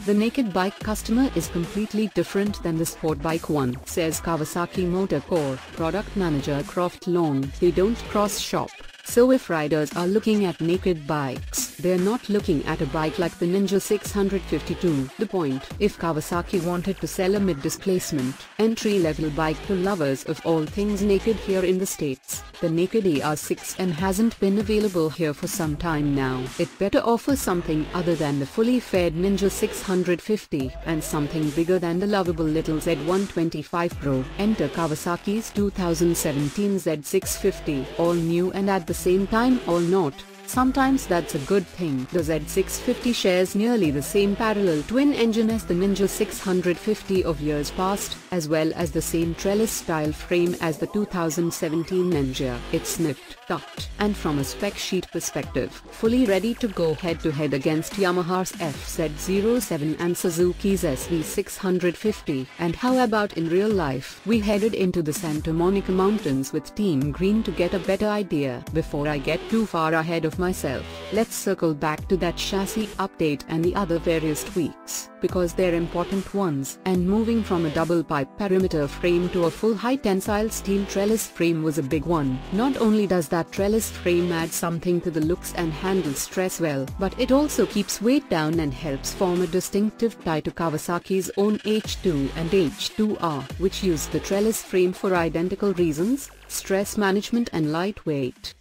The naked bike customer is completely different than the sport bike one, says Kawasaki Motor Core product manager Croft Long. They don't cross-shop. So if riders are looking at naked bikes, they're not looking at a bike like the Ninja 652. The point: if Kawasaki wanted to sell a mid-displacement, entry-level bike to lovers of all things naked here in the States, the Naked AR6N hasn't been available here for some time now. It better offer something other than the fully fed Ninja 650 and something bigger than the lovable little Z125 Pro. Enter Kawasaki's 2017 Z650, all new and at the same time all not. Sometimes that's a good thing. The Z650 shares nearly the same parallel twin engine as the Ninja 650 of years past, as well as the same trellis-style frame as the 2017 Ninja. It's nipped, tucked, and from a spec sheet perspective, fully ready to go head-to-head against Yamaha's FZ07 and Suzuki's SV650. And how about in real life? We headed into the Santa Monica Mountains with Team Green to get a better idea. Before I get too far ahead of myself, let's circle back to that chassis update and the other various tweaks, because they're important ones. And moving from a double-pipe perimeter frame to a full high-tensile steel trellis frame was a big one. Not only does that trellis frame add something to the looks and handle stress well, but it also keeps weight down and helps form a distinctive tie to Kawasaki's own H2 and H2R, which use the trellis frame for identical reasons: stress management and lightweight.